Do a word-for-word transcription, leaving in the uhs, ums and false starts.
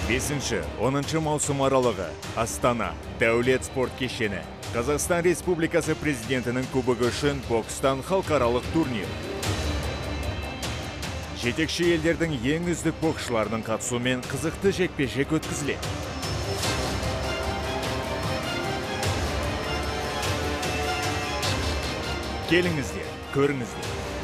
бесінші оныншы маусым аралығы Астана Дәулет спорт кешені. Қазақстан Республикасы президентінің кубогы үшін бокстан халықаралық турнир. Жетекші елдердің ең үздік боксшыларының қатысуымен қызықты жекпе-жек өткізіледі. Келіңіздер, көріңіздер.